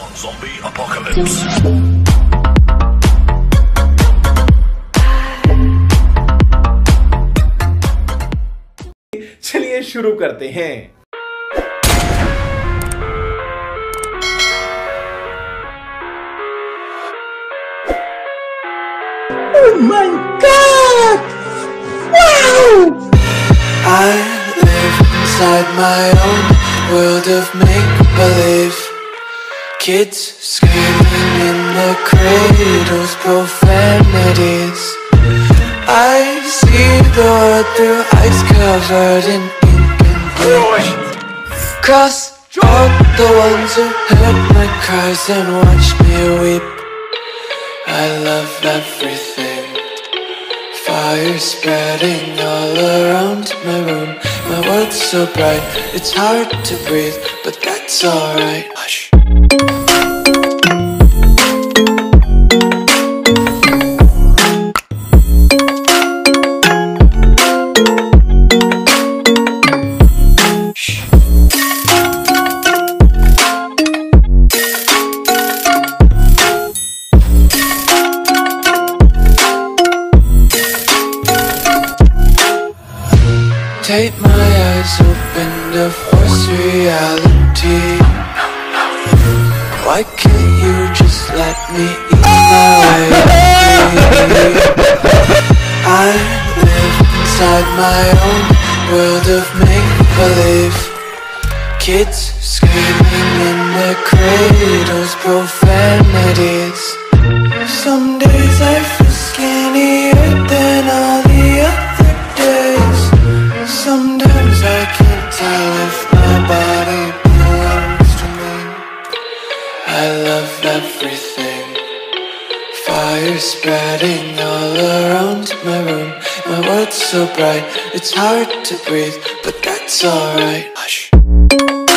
Zombie Apocalypse. चलिए शुरू करते हैं। Oh my God! Wow! I live inside my own world of make-believe. Kids screaming in the cradles, profanities. I see the world through ice covered in ink and bleach. Cross out the ones who heard my cries and watched me weep. I love everything. Fire spreading all around my room. My world's so bright, it's hard to breathe, but that's alright. Hush. Take my eyes open to force reality. Why can't you just let me eat my way? I live inside my own world of make-believe. Kids screaming in their cradles, profanities. Some days I feel skinnier than all the other days. Sometimes I can't tell if my body belongs to me. I love everything. Fire spreading all around my room. My world's so bright, it's hard to breathe, but that's alright. Hush.